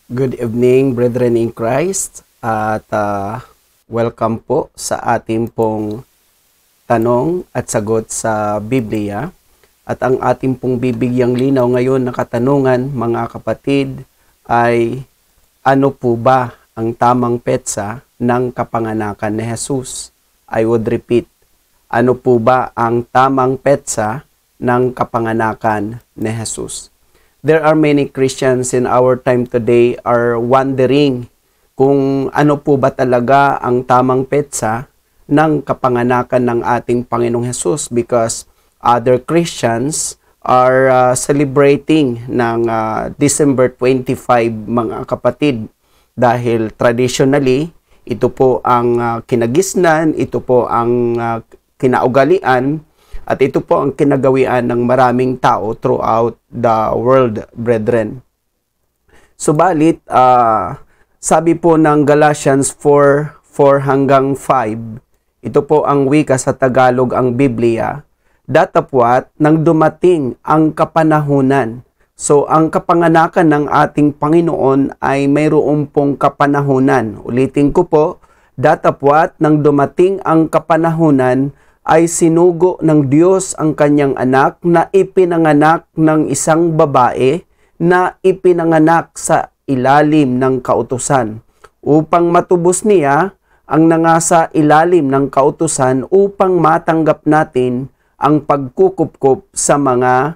Good evening, brethren in Christ, at welcome po sa ating pong tanong at sagot sa Biblia. At ang ating pong bibigyang linaw ngayon na katanungan, mga kapatid, ay ano po ba ang tamang petsa ng kapanganakan ni Jesus? I would repeat, ano po ba ang tamang petsa ng kapanganakan ni Jesus? There are many Christians in our time today are wondering kung ano po ba talaga ang tamang petsa ng kapanganakan ng ating Panginoong Hesus, because other Christians are celebrating ng December 25, mga kapatid, dahil traditionally ito po ang kinagisnan, ito po ang kinaugalian, at ito po ang kinagawian ng maraming tao throughout the world, brethren. Subalit, sabi po ng Galatians 4:4 hanggang 5, ito po ang wika sa Tagalog ang Biblia, datapwat nang dumating ang kapanahunan. So, ang kapanganakan ng ating Panginoon ay mayroon pong kapanahunan. Ulitin ko po, datapwat nang dumating ang kapanahunan, ay sinugo ng Diyos ang kanyang anak na ipinanganak ng isang babae na ipinanganak sa ilalim ng kautusan, upang matubos niya ang nangasa ilalim ng kautusan, upang matanggap natin ang pagkukupkup sa mga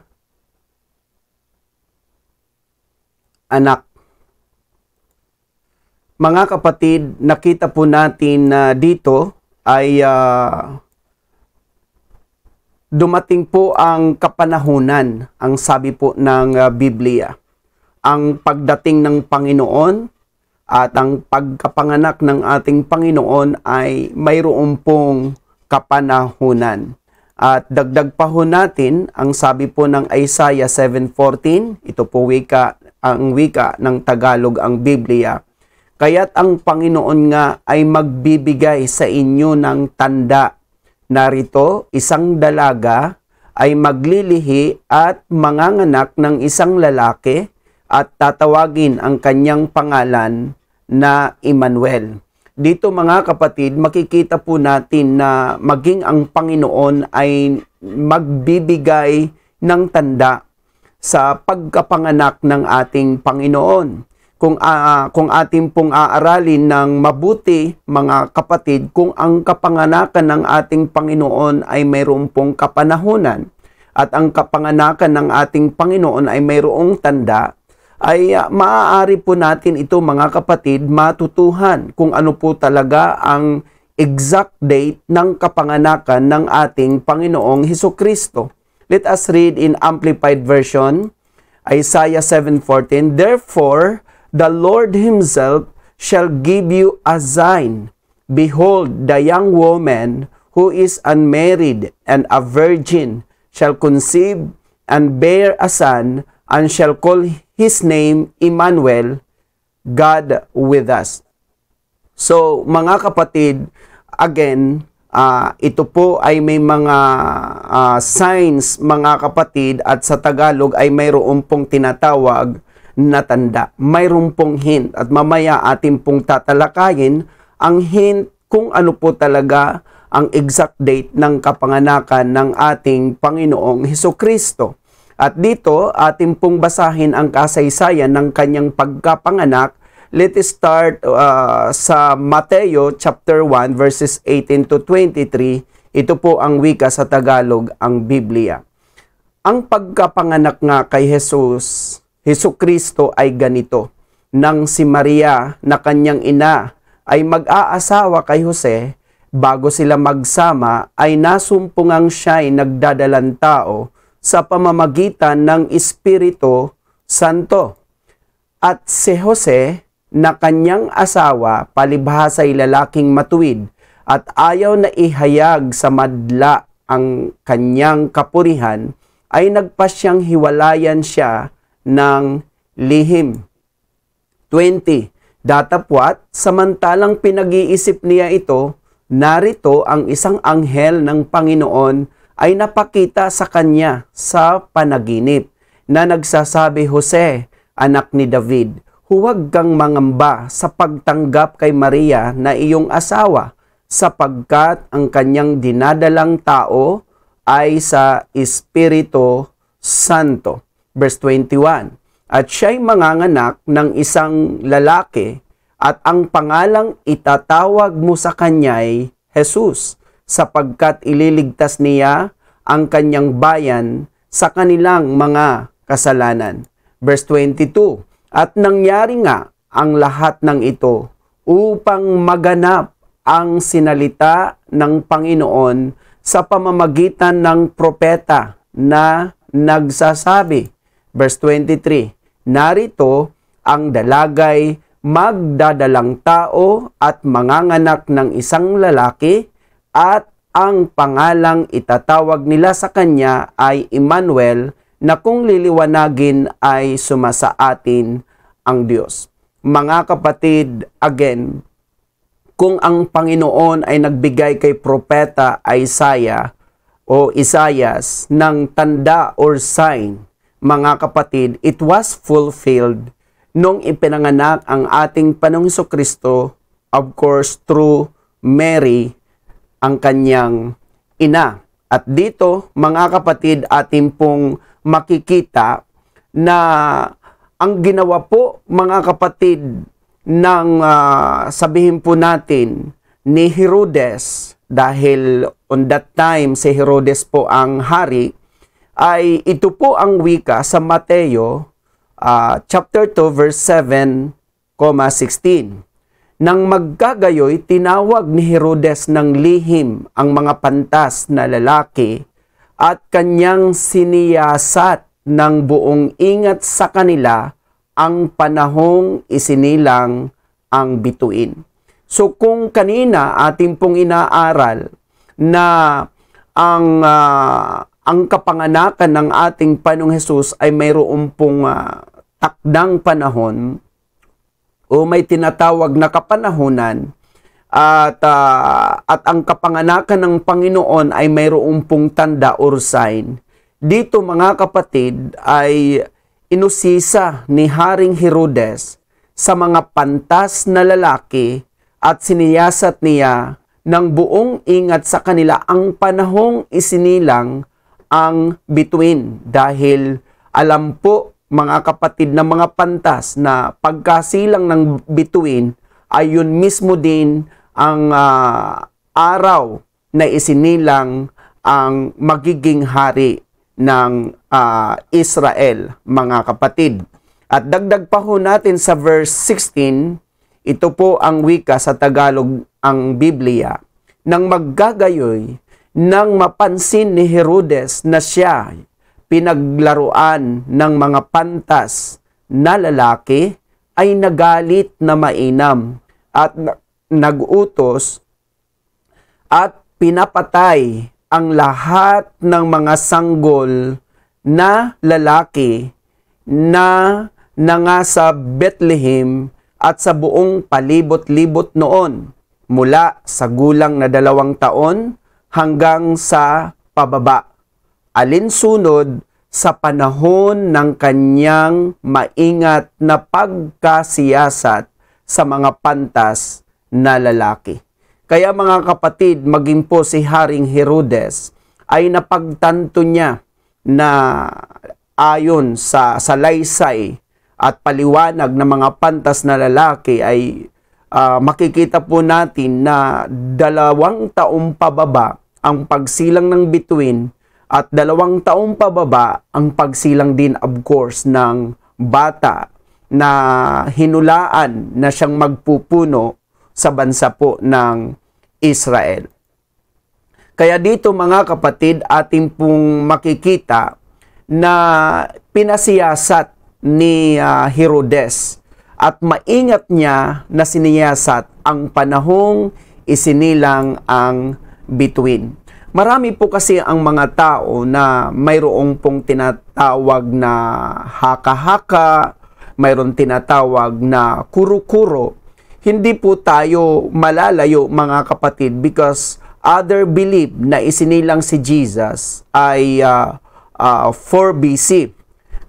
anak. Mga kapatid, nakita po natin na dito ay dumating po ang kapanahunan, ang sabi po ng Biblia. Ang pagdating ng Panginoon at ang pagkapanganak ng ating Panginoon ay mayroon pong kapanahunan. At dagdag pa ho natin, ang sabi po ng Isaiah 7:14, ito po ang wika ng Tagalog ang Biblia. Kaya't ang Panginoon nga ay magbibigay sa inyo ng tanda. Narito, isang dalaga ay maglilihi at manganganak ng isang lalaki, at tatawagin ang kanyang pangalan na Emmanuel. Dito, mga kapatid, makikita po natin na maging ang Panginoon ay magbibigay ng tanda sa pagkapanganak ng ating Panginoon. Kung ating pong aaralin ng mabuti, mga kapatid, kung ang kapanganakan ng ating Panginoon ay mayroon pong kapanahunan at ang kapanganakan ng ating Panginoon ay mayroong tanda, ay maaari po natin ito, mga kapatid, matutuhan kung ano po talaga ang exact date ng kapanganakan ng ating Panginoong Hesukristo. Let us read in Amplified Version, Isaiah 7:14, "Therefore, the Lord himself shall give you a sign. Behold, the young woman who is unmarried and a virgin shall conceive and bear a son, and shall call his name Emmanuel, God with us." So, mga kapatid, again, ito po ay may mga signs, mga kapatid, at sa Tagalog ay mayroon pong tinatawag na tanda. Mayroon pong hint, at mamaya atin pong tatalakayin ang hint kung ano po talaga ang exact date ng kapanganakan ng ating Panginoong Hesukristo. At dito, atin pong basahin ang kasaysayan ng kanyang pagkapanganak. Let us start sa Mateo chapter 1 verses 18 to 23. Ito po ang wika sa Tagalog ang Biblia. Ang pagkapanganak nga kay Hesukristo ay ganito: nang si Maria na kanyang ina ay mag-aasawa kay Jose, bago sila magsama ay nasumpungang siya'y nagdadalang tao sa pamamagitan ng Espiritu Santo. At si Jose na kanyang asawa, palibhasa'y lalaking matuwid at ayaw na ihayag sa madla ang kanyang kapurihan, ay nagpasyang hiwalayan siya ng lihim. 20. Datapwat, samantalang pinag-iisip niya ito, narito ang isang anghel ng Panginoon ay napakita sa kanya sa panaginip na nagsasabi, "Jose, anak ni David, huwag kang mangamba sa pagtanggap kay Maria na iyong asawa, sapagkat ang kanyang dinadalang tao ay sa Espiritu Santo. Verse 21, at siya'y manganganak ng isang lalaki, at ang pangalang itatawag mo sa kanya'y Jesus, sapagkat ililigtas niya ang kanyang bayan sa kanilang mga kasalanan. Verse 22, at nangyari nga ang lahat ng ito upang maganap ang sinalita ng Panginoon sa pamamagitan ng propeta na nagsasabi. Verse 23, narito ang dalagay magdadalang tao at manganganak ng isang lalaki, at ang pangalang itatawag nila sa kanya ay Emmanuel, na kung liliwanagin ay sumasaatin ang Diyos. Mga kapatid, again, kung ang Panginoon ay nagbigay kay propeta Isaiah o Isaias ng tanda or sign, mga kapatid, it was fulfilled nung ipinanganak ang ating Panginoong Jesucristo, of course, through Mary, ang kanyang ina. At dito, mga kapatid, atin pong makikita na ang ginawa po, mga kapatid, ng sabihin po natin ni Herodes, dahil on that time si Herodes po ang hari, ay ito po ang wika sa Mateo chapter 2 verse 7,16. Nang maggagayoy, tinawag ni Herodes ng lihim ang mga pantas na lalaki at kanyang siniyasat ng buong ingat sa kanila ang panahong isinilang ang bituin. So kung kanina ating pong inaaral na ang kapanganakan ng ating Panginoong Hesus ay mayroon pong takdang panahon o may tinatawag na kapanahunan, at ang kapanganakan ng Panginoon ay mayroon pong tanda or sign. Dito, mga kapatid, ay inusisa ni Haring Herodes sa mga pantas na lalaki at siniyasat niya ng buong ingat sa kanila ang panahong isinilang ang bituin, dahil alam po, mga kapatid, na mga pantas na pagkasilang ng bituin ay yun mismo din ang araw na isinilang ang magiging hari ng Israel, mga kapatid. At dagdag pa ho natin sa verse 16, ito po ang wika sa Tagalog ang Biblia, nang maggagayoy, nang mapansin ni Herodes na siya pinaglaruan ng mga pantas na lalaki, ay nagalit na mainam at nagutos at pinapatay ang lahat ng mga sanggol na lalaki na nangasa Bethlehem at sa buong palibot-libot noon, mula sa gulang na 2 taon hanggang sa pababa, alinsunod sa panahon ng kanyang maingat na pagkasiyasat sa mga pantas na lalaki. Kaya mga kapatid, maging po si Haring Herodes ay napagtanto niya na ayon sa salaysay at paliwanag ng mga pantas na lalaki ay makikita po natin na 2 taong pababa ang pagsilang ng bituin, at 2 taong pababa ang pagsilang din, of course, ng bata na hinulaan na siyang magpupuno sa bansa po ng Israel. Kaya dito, mga kapatid, ating pong makikita na pinasiyasat ni Herodes at maingat niya na siniyasat ang panahong isinilang ang bituin. Marami po kasi ang mga tao na mayroong pong tinatawag na haka-haka, mayroong tinatawag na kuro-kuro. Hindi po tayo malalayo, mga kapatid, because other believe na isinilang si Jesus ay 4 BC.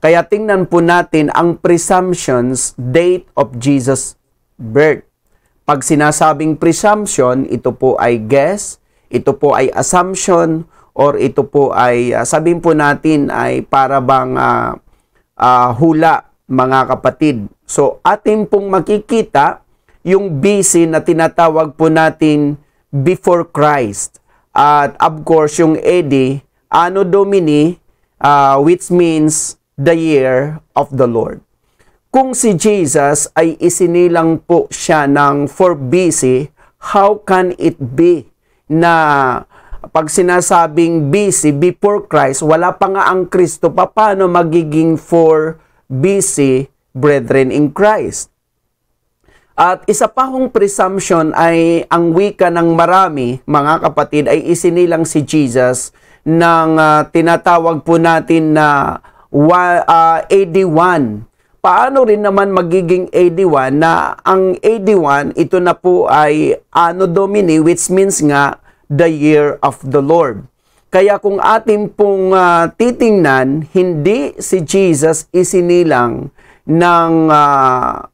Kaya tingnan po natin ang presumptions date of Jesus' birth. Pag sinasabing presumption, ito po ay guess, ito po ay assumption, or ito po ay, sabihin po natin ay para bang hula, mga kapatid. So, atin pong makikita yung BC na tinatawag po natin before Christ. At of course, yung AD, Anno Domini, which means the year of the Lord. Kung si Jesus ay isinilang po siya ng 4 BC, how can it be na pag sinasabing BC, before Christ, wala pa nga ang Kristo, paano magiging 4 BC, brethren in Christ? At isa pa hong presumption ay ang wika ng marami, mga kapatid, ay isinilang si Jesus ng tinatawag po natin na AD 1. Paano rin naman magiging AD 1 na ang AD 1, ito na po ay Anno Domini, which means nga the year of the Lord. Kaya kung atin pong titingnan, hindi si Jesus isinilang ng 4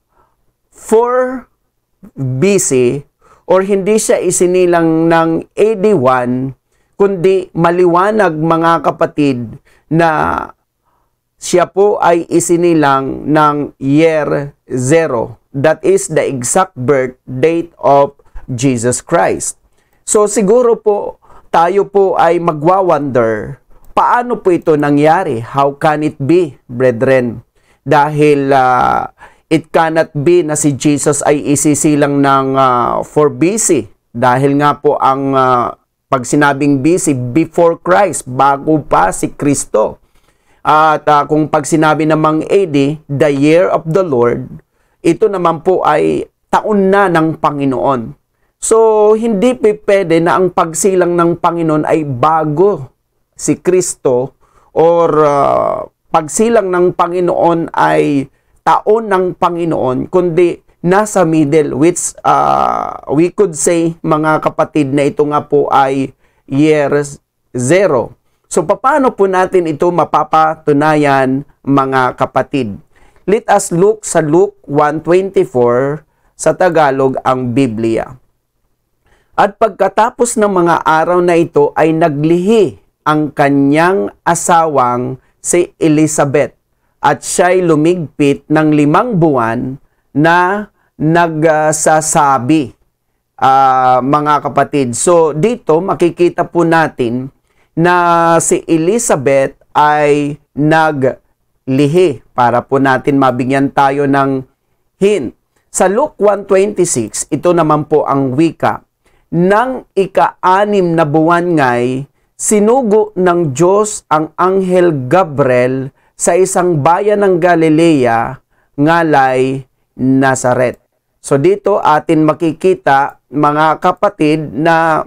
BC or hindi siya isinilang ng AD 1, kundi maliwanag, mga kapatid, na siya po ay isinilang ng year 0. That is the exact birth date of Jesus Christ. So siguro po, tayo po ay magwa-wonder, paano po ito nangyari? How can it be, brethren? Dahil it cannot be na si Jesus ay isisilang ng 4 BC. Dahil nga po ang pag sinabing BC, before Christ, bago pa si Kristo. At kung pag sinabi namang AD, the year of the Lord, ito naman po ay taon na ng Panginoon. So, hindi pwede na ang pagsilang ng Panginoon ay bago si Kristo or pagsilang ng Panginoon ay taon ng Panginoon, kundi nasa middle, which we could say, mga kapatid, na ito nga po ay year 0. So, paano po natin ito mapapatunayan, mga kapatid? Let us look sa Luke 1:24, sa Tagalog ang Biblia. At pagkatapos ng mga araw na ito ay naglihi ang kanyang asawang si Elizabeth at siya'y lumigpit ng 5 buwan na nagsasabi, mga kapatid. So, dito makikita po natin na si Elizabeth ay naglihi para po natin mabigyan tayo ng hint. Sa Luke 1:26, ito naman po ang wika. Nang ika-6 na buwan nga'y sinugo ng Diyos ang Anghel Gabriel sa isang bayan ng Galilea, ngalay Nazaret. So dito atin makikita, mga kapatid, na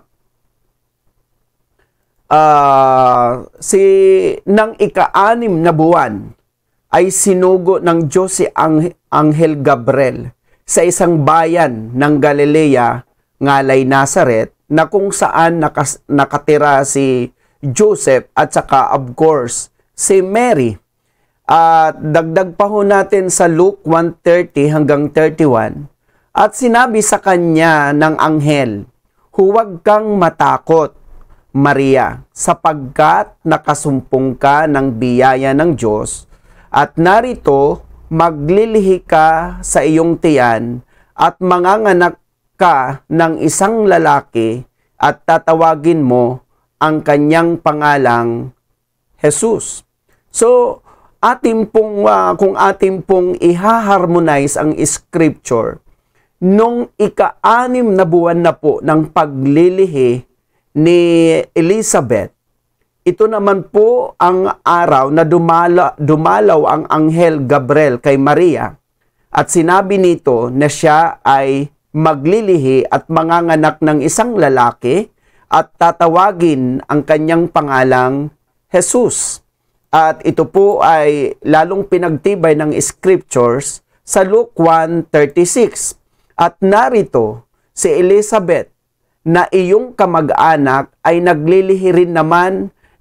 nang ika-6 na buwan ay sinugo ng Diyos si Anghel Gabriel sa isang bayan ng Galilea, ngalay Nazaret, na kung saan nakatira si Joseph at saka of course si Mary. At dagdag pa ho natin sa Luke 1:30 hanggang 31. At sinabi sa kanya ng anghel, "Huwag kang matakot, Maria, sapagkat nakasumpong ka ng biyaya ng Diyos, at narito maglilihi ka sa iyong tiyan at manganganak ka ng isang lalaki at tatawagin mo ang kanyang pangalang Jesus." So, kung atin pong ihaharmonize ang scripture, nung ika-6 na buwan na po ng paglilihi ni Elizabeth, ito naman po ang araw na dumalaw ang Anghel Gabriel kay Maria at sinabi nito na siya ay maglilihi at manganganak ng isang lalaki at tatawagin ang kanyang pangalang Jesus. At ito po ay lalong pinagtibay ng scriptures sa Luke 1:36. At narito si Elizabeth na iyong kamag-anak ay naglilihi rin naman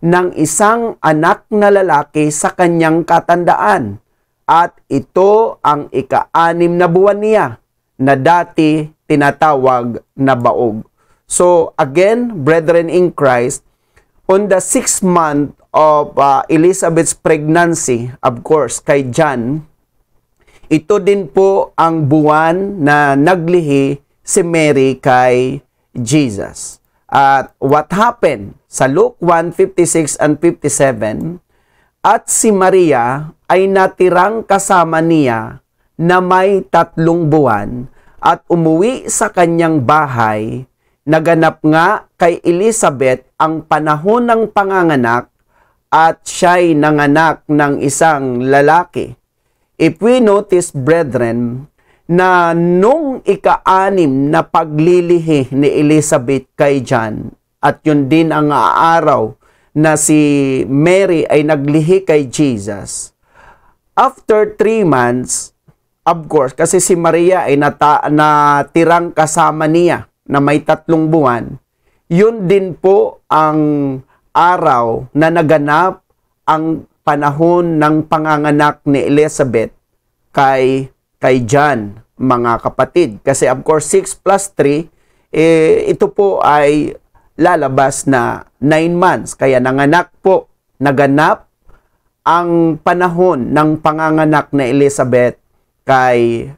ng isang anak na lalaki sa kanyang katandaan. At ito ang ika-6 na buwan niya na dati tinatawag na baog. So again, brethren in Christ, on the 6th month of Elizabeth's pregnancy, of course, kay John, ito din po ang buwan na naglihi si Mary kay Jesus. At what happened? Sa Luke 1:56 and 57, at si Maria ay natirang kasama niya na may 3 buwan at umuwi sa kanyang bahay. Naganap nga kay Elizabeth ang panahon ng panganganak at siya'y nanganak ng isang lalaki. If we notice, brethren, na nung ika-6 na paglilihi ni Elizabeth kay John, at yun din ang araw na si Mary ay naglihi kay Jesus, after 3 months, of course, kasi si Maria ay natirang kasama niya na may 3 buwan, yun din po ang araw na naganap ang panahon ng panganganak ni Elizabeth kay John, mga kapatid. Kasi of course, 6 plus 3, ito po ay lalabas na 9 months. Kaya naganap ang panahon ng panganganak ni Elizabeth kay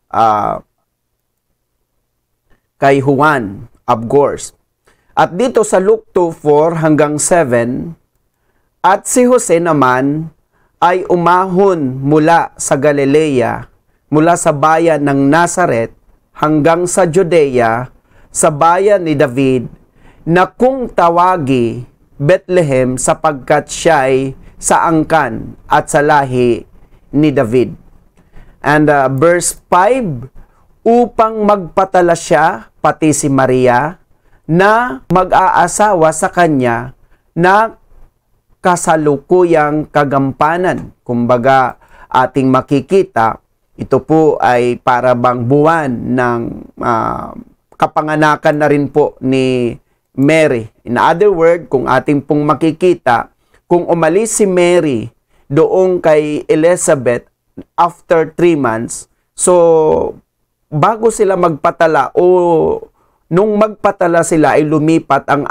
Juan, of course. At dito sa Luke 2:4 hanggang 7, at si Jose naman ay umahon mula sa Galilea, mula sa bayan ng Nazaret hanggang sa Judea, sa bayan ni David, na kung tawagi Bethlehem sapagkat siya'y sa angkan at sa lahi ni David. And verse 5, upang magpatala siya, pati si Maria, na mag-aasawa sa kanya na kasalukuyang kagampanan. Kumbaga, ating makikita, ito po ay para bang buwan ng kapanganakan na rin po ni Mary. In other word, kung ating pong makikita, kung umalis si Mary doon kay Elizabeth after 3 months, so bago sila magpatala o nung magpatala sila ay lumipas ang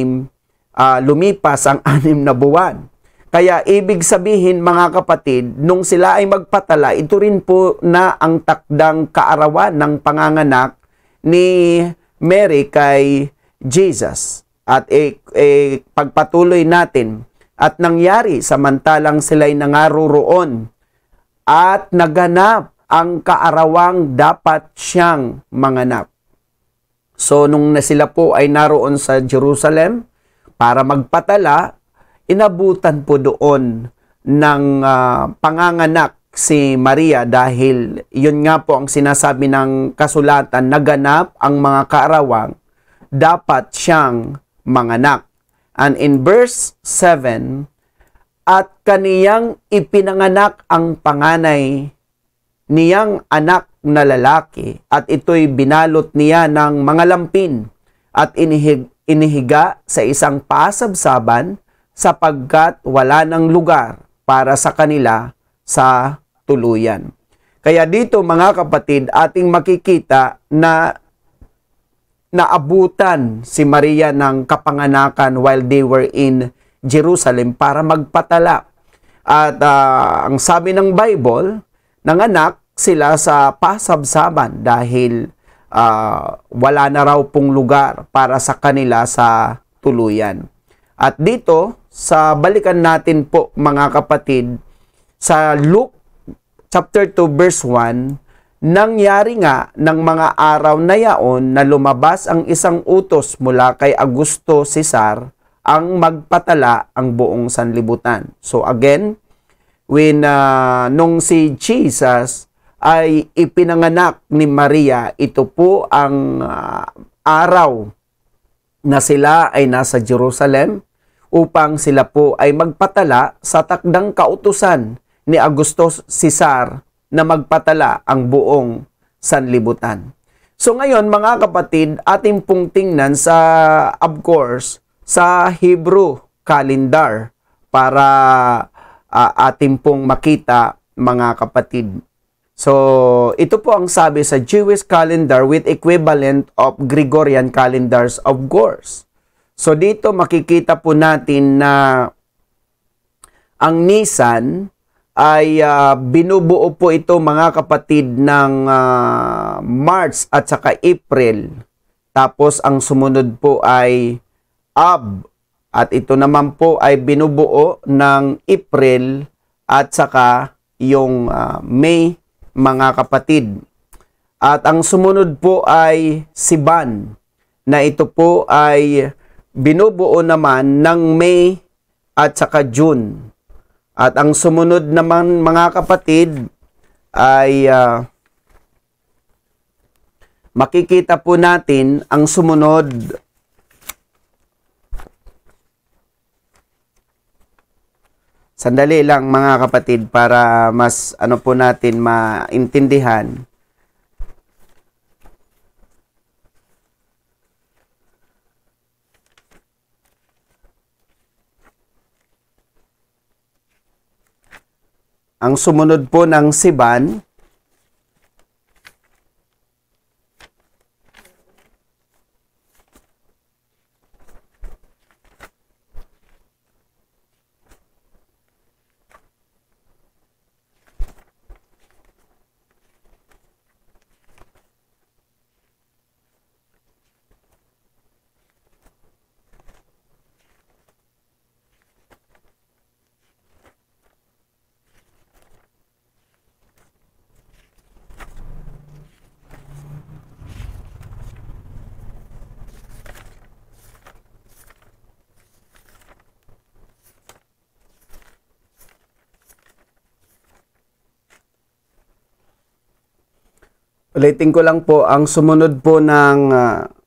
6 na buwan. Kaya ibig sabihin, mga kapatid, nung sila ay magpatala, ito rin po na ang takdang kaarawan ng panganganak ni Mary kay Jesus. At pagpatuloy natin, at nangyari samantalang sila'y nangaruroon at naganap ang kaarawang dapat siyang manganak. So, nung sila po ay naroon sa Jerusalem para magpatala, inabutan po doon ng panganganak si Maria dahil yun nga po ang sinasabi ng kasulatan, naganap ang mga kaarawang dapat siyang manganak. And in verse 7, at kaniyang ipinanganak ang panganay niyang anak na lalaki, at ito'y binalot niya ng mga lampin at inihiga sa isang pasabsaban sapagkat wala ng lugar para sa kanila sa tuluyan. Kaya dito, mga kapatid, ating makikita na naabutan si Maria ng kapanganakan while they were in Jerusalem para magpatala. At ang sabi ng Bible, nanganak sila sa pasabsaban dahil wala na raw pong lugar para sa kanila sa tuluyan. At dito, sa balikan natin po, mga kapatid, sa Luke chapter 2 verse 1, nangyari nga ng mga araw na yaon na lumabas ang isang utos mula kay Augusto Cesar ang magpatala ang buong sanlibutan. So again, when nung si Jesus ay ipinanganak ni Maria, ito po ang araw na sila ay nasa Jerusalem upang sila po ay magpatala sa takdang kautusan ni Augusto Cesar na magpatala ang buong sanlibutan. So ngayon, mga kapatid, ating pong tingnan sa, of course, sa Hebrew calendar para atin pong makita, mga kapatid. So, ito po ang sabi sa Jewish calendar with equivalent of Gregorian calendars, of course. So, dito makikita po natin na ang Nisan ay binubuo po ito, mga kapatid, ng March at saka April. Tapos, ang sumunod po ay Ab. At ito naman po ay binubuo ng April at saka yung May, mga kapatid. At ang sumunod po ay Siban, na ito po ay binubuo naman ng May at saka June. At ang sumunod naman, mga kapatid, ay makikita po natin ang sumunod sandali lang, mga kapatid, para mas ano po natin maintindihan. Ang sumunod po ng Siban ulitin ko lang po, ang sumunod po ng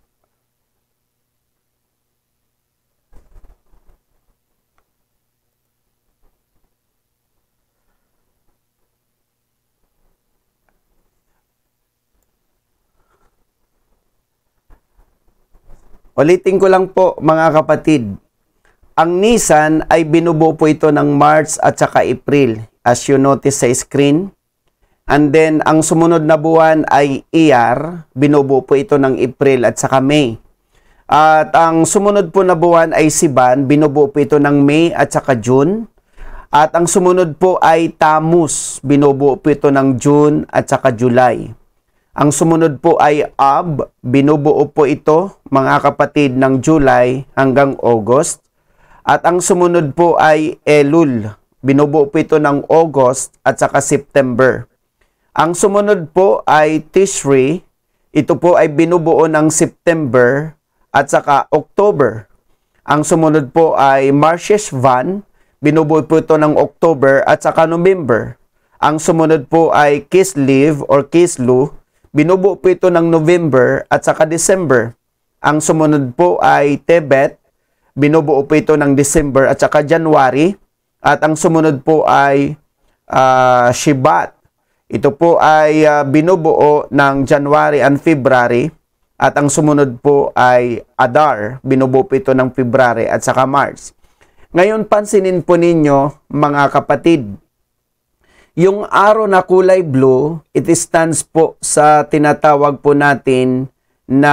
ulitin ko lang po, mga kapatid. Ang Nisan ay binubuo po ito ng March at saka April, as you notice sa screen. And then, ang sumunod na buwan ay Iyar, binubuo po ito ng April at saka May. At ang sumunod po na buwan ay Siban, binubuo po ito ng May at saka June. At ang sumunod po ay Tammuz, binubuo po ito ng June at saka July. Ang sumunod po ay Ab, binubuo po ito, mga kapatid, ng July hanggang August. At ang sumunod po ay Elul, binubuo po ito ng August at saka September. Ang sumunod po ay Tishri, ito po ay binubuo ng September at saka October. Ang sumunod po ay Marcheshvan, binubuo po ito ng October at saka November. Ang sumunod po ay Kislev or Kislu, binubuo po ito ng November at saka December. Ang sumunod po ay Tebet, binubuo po ito ng December at saka January. At ang sumunod po ay Shibat. Ito po ay binubuo ng January and February. At ang sumunod po ay Adar. Binubuo po ito ng February at saka March. Ngayon, pansinin po ninyo, mga kapatid. Yung araw na kulay blue, it stands po sa tinatawag po natin na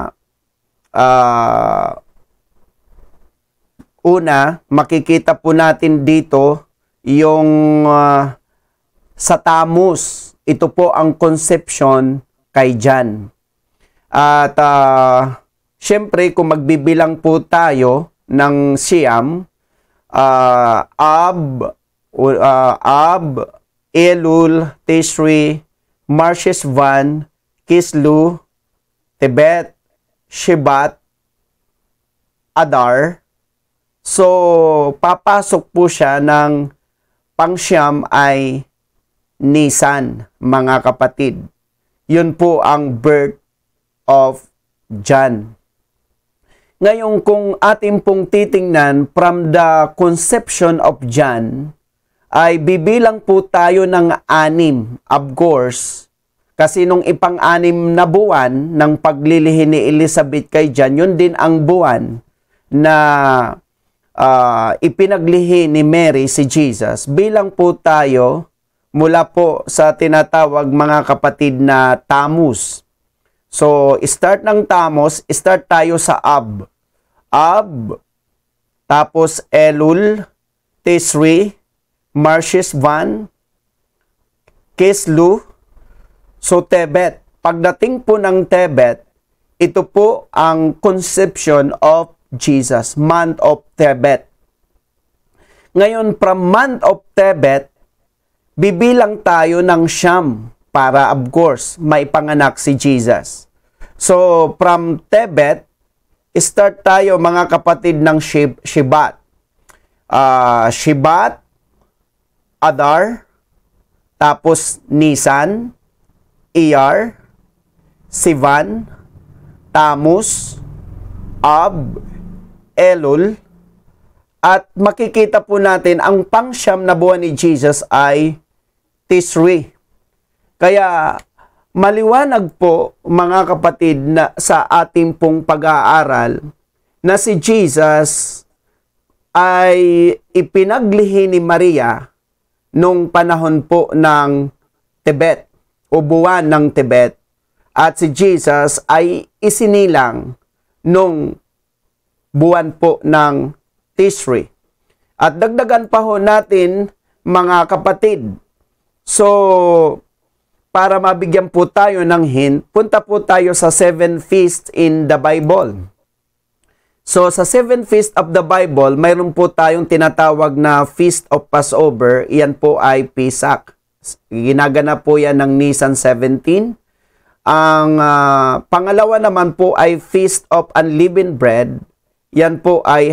una, makikita po natin dito yung sa Tammuz. Ito po ang conception kay Jan. At syempre, kung magbibilang po tayo ng siyam, Ab, Elul, Tishri, Marcheshvan, Kislu, Tebet, Shibat, Adar. So, papasok po siya ng pangsyam ay Nisan, mga kapatid. Yun po ang birth of John. Ngayon, kung atin pong titingnan from the conception of John, ay bibilang po tayo ng 6, of course. Kasi nung ipang-6 na buwan ng paglilihi ni Elizabeth kay John, yun din ang buwan na ipinaglihi ni Mary si Jesus, bilang po tayo mula po sa tinatawag mga kapatid na Tammuz. So, start ng Tammuz, start tayo sa Ab. Ab, tapos Elul, Tisri, Marshesvan, Kislu, so Tebet. Pagdating po ng Tebet, ito po ang conception of Jesus, month of Tebet. Ngayon, from month of Tebet, bibilang tayo ng Siyam para, of course, may panganak si Jesus. So, from Tebet, start tayo mga kapatid ng Shibat. Shibat, Adar, tapos Nisan, Iyar, Sivan, Tammuz, Ab, Elul, at makikita po natin ang pangsyam na buwan ni Jesus ay Tisri. Kaya maliwanag po mga kapatid na sa ating pong pag-aaral na si Jesus ay ipinaglihi ni Maria nung panahon po ng Tebet o buwan ng Tebet, at si Jesus ay isinilang nung buwan po ng Tisri. At dagdagan pa ho natin mga kapatid. So, para mabigyan po tayo ng hint, punta po tayo sa 7 feasts in the Bible. So, sa 7 feasts of the Bible, mayroon po tayong tinatawag na Feast of Passover. Iyan po ay Pisak. Ginaganap po yan ng Nisan 17. Ang pangalawa naman po ay Feast of Unleavened Bread. Yan po ay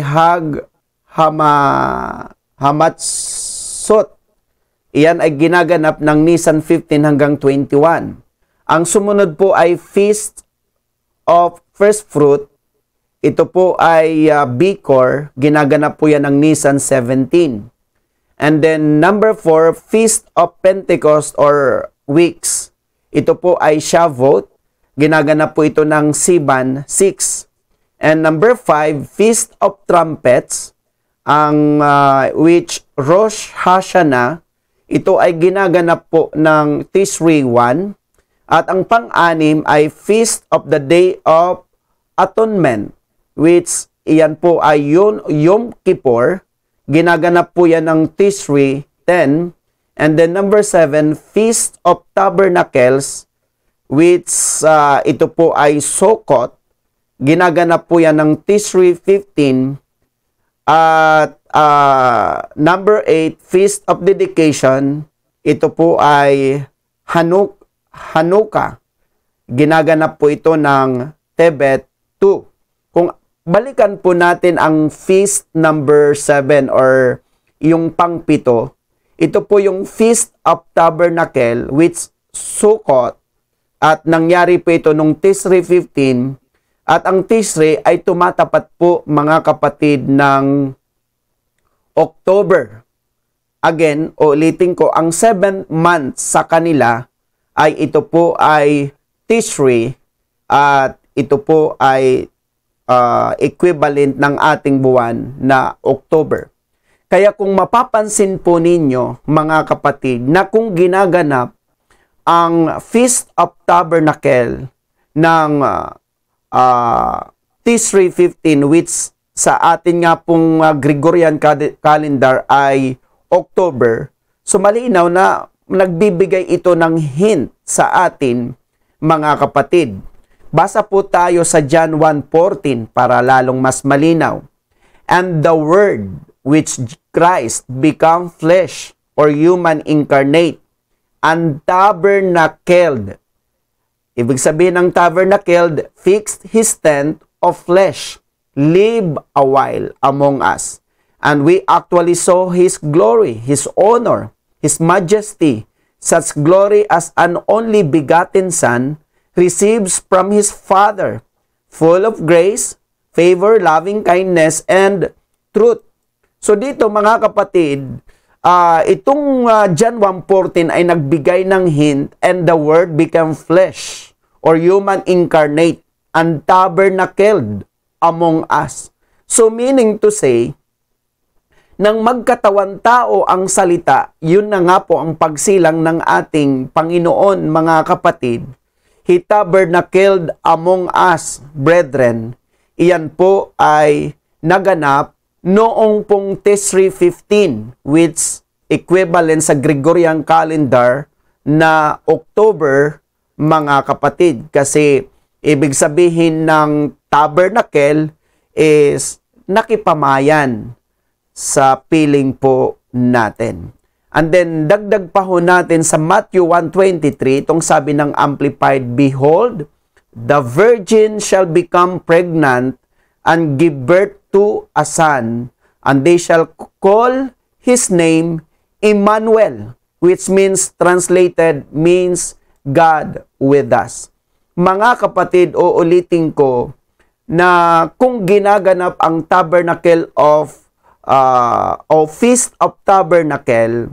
Hamatsut. Iyan ay ginaganap ng Nisan 15 hanggang 21. Ang sumunod po ay Feast of First Fruit. Ito po ay Bikor, ginaganap po yan ng Nisan 17. And then number 4, Feast of Pentecost or Weeks. Ito po ay Shavuot, ginaganap po ito ng Sivan 6. And number 5, Feast of Trumpets, ang which Rosh Hashanah, ito ay ginaganap po ng Tisri 1. At ang pang-anim ay Feast of the Day of Atonement, which iyan po ay Yom Kippur, ginaganap po yan ng Tisri 10. And then number 7, Feast of Tabernacles, which ito po ay Sukkot, ginaganap po yan ng Tisri 15. At number 8, Feast of Dedication, ito po ay Hanukkah, ginaganap po ito ng Tebet 2. Kung balikan po natin ang feast number 7 or yung pang-pito, ito po yung Feast of Tabernacle which Sukkot, at nangyari po ito nung Tisri 15, at ang Tisri ay tumatapat po mga kapatid ng October. Again, ulitin ko, ang 7th month sa kanila ay ito po ay Tisri, at ito po ay equivalent ng ating buwan na October. Kaya kung mapapansin po ninyo mga kapatid na kung ginaganap ang Feast of Tabernacle ng Tisri 15, which sa atin nga pong Gregorian calendar ay October, so malinaw na nagbibigay ito ng hint sa atin mga kapatid. Basa po tayo sa John 1:14 para lalong mas malinaw. And the Word which Christ become flesh or human incarnate and tabernacled. Ibig sabihin ng tabernacled, fixed his tent of flesh, live a while among us. And we actually saw his glory, his honor, his majesty, such glory as an only begotten Son receives from his Father, full of grace, favor, loving kindness, and truth. So dito mga kapatid, itong John 1:14 ay nagbigay ng hint, and the Word became flesh or human incarnate and tabernacled among us. So meaning to say, nang magkatawan tao ang salita, yun na nga po ang pagsilang ng ating Panginoon, mga kapatid. He tabernacled among us, brethren. Iyan po ay naganap noong pong Tisri 15, which equivalent sa Gregorian calendar na October, mga kapatid. Kasi ibig sabihin ng tabernacle is nakipamayan sa piling po natin. And then, dagdag pa ho natin sa Matthew 1:23, itong sabi ng Amplified, "Behold, the virgin shall become pregnant and give birth to a son, and they shall call his name Emmanuel," which means, translated, means God with us. Mga kapatid, uulitin ko na kung ginaganap ang Tabernacle of Feast of Tabernacle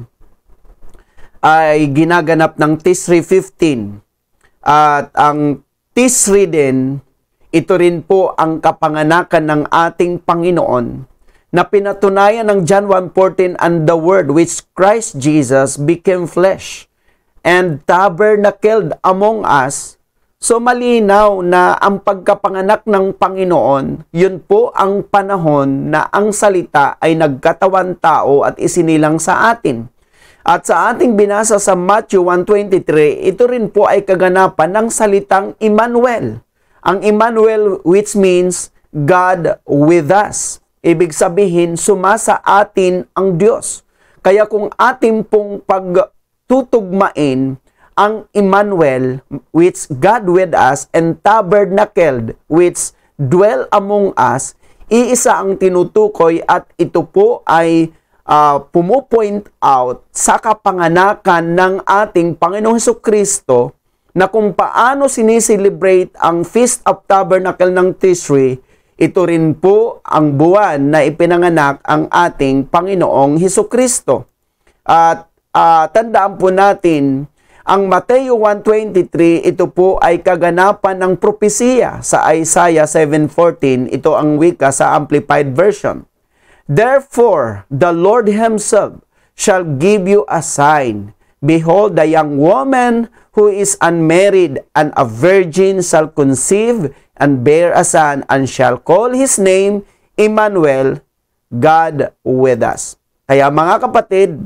ay ginaganap ng Tisri 15. At ang Tisri din, ito rin po ang kapanganakan ng ating Panginoon na pinatunayan ng John 1:14, "And the Word which Christ Jesus became flesh and tabernacled among us." So malinaw na ang pagkapanganak ng Panginoon, yun po ang panahon na ang salita ay nagkatawan tao at isinilang sa atin. At sa ating binasa sa Matthew 1:23, ito rin po ay kaganapan ng salitang Emmanuel. Ang Emmanuel, which means God with us. Ibig sabihin, sumasa atin ang Diyos. Kaya kung ating pong pagtutugmain ang Emmanuel, which God with us, and tabernacled, which dwell among us, iisa ang tinutukoy at ito po ay pumupoint out sa kapanganakan ng ating Panginoong Hesukristo na kung paano siniselebrate ang Feast of Tabernacle ng Tisri, ito rin po ang buwan na ipinanganak ang ating Panginoong Hesukristo. At tandaan po natin, ang Mateo 1:23, ito po ay kaganapan ng propesiya sa Isaiah 7:14. Ito ang wika sa Amplified Version. "Therefore, the Lord himself shall give you a sign. Behold, the young woman who is unmarried and a virgin shall conceive and bear a son, and shall call his name Emmanuel," God with us. Kaya mga kapatid,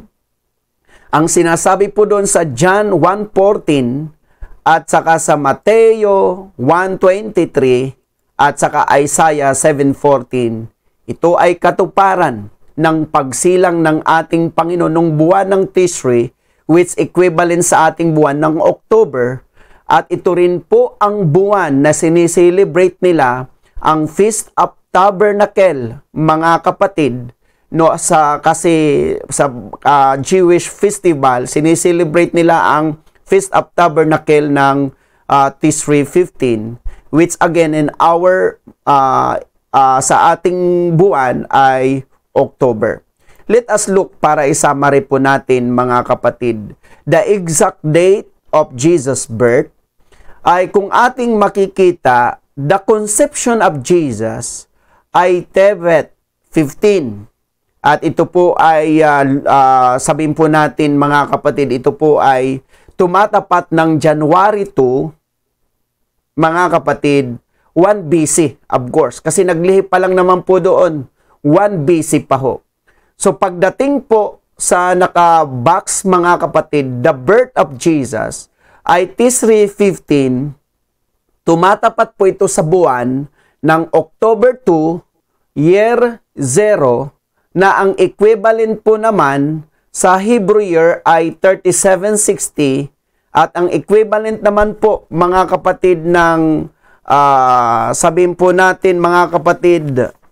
ang sinasabi po doon sa John 1:14 at saka sa Mateo 1:23 at saka Isaiah 7:14, ito ay katuparan ng pagsilang ng ating Panginoon nung buwan ng Tisri, which equivalent sa ating buwan ng October. At ito rin po ang buwan na siniselebrate nila ang Feast of Tabernacle, mga kapatid. No, kasi sa Jewish festival, siniselebrate nila ang Feast of Tabernacle ng Tisri 15, which again in our sa ating buwan ay October. Let us look para i-summary po natin, mga kapatid. The exact date of Jesus' birth ay kung ating makikita, the conception of Jesus ay Tevet 15. At ito po ay, sabihin po natin, mga kapatid, ito po ay tumatapat ng January 2, mga kapatid, 1 BC, of course. Kasi naglihi pa lang naman po doon, 1 BC pa ho. So pagdating po sa naka-box, mga kapatid, the birth of Jesus ay Tisri 15, tumatapat po ito sa buwan ng October 2, year 0, na ang equivalent po naman sa Hebrew year ay 3760, at ang equivalent naman po, mga kapatid, ng sabihin po natin, mga kapatid,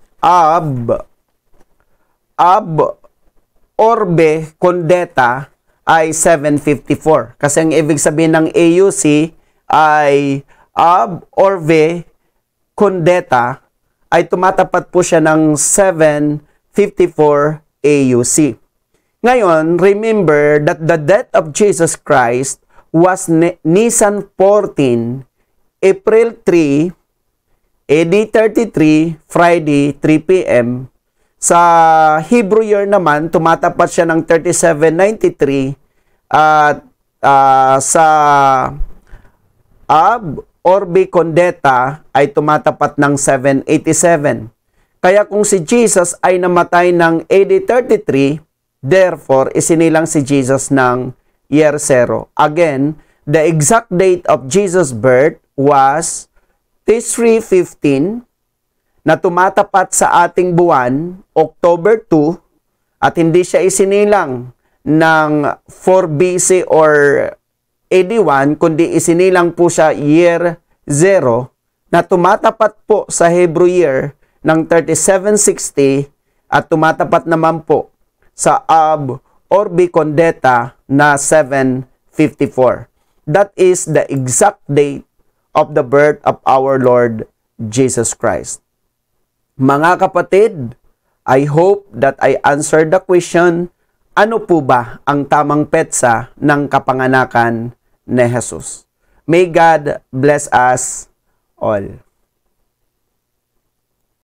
Orbe Condita ay 754. Kasi ang ibig sabihin ng AUC ay Orbe Condita ay tumatapat po siya ng 754 AUC. Ngayon, remember that the death of Jesus Christ was Nisan 14, April 3, AD 33, Friday, 3 p.m., Sa Hebrew year naman, tumatapat siya ng 3793 at sa Ab Orbi Condita ay tumatapat ng 787. Kaya kung si Jesus ay namatay ng AD 33, therefore isinilang si Jesus ng year 0. Again, the exact date of Jesus' birth was Tisri 15 na tumatapat sa ating buwan, October 2, at hindi siya isinilang ng 4 BC or AD 1, kundi isinilang po siya year 0 na tumatapat po sa Hebrew year ng 3760 at tumatapat naman po sa Ab Orbi Condita na 754. That is the exact date of the birth of our Lord Jesus Christ. Mga kapatid, I hope that I answered the question, ano po ba ang tamang petsa ng kapanganakan ni Jesus? May God bless us all.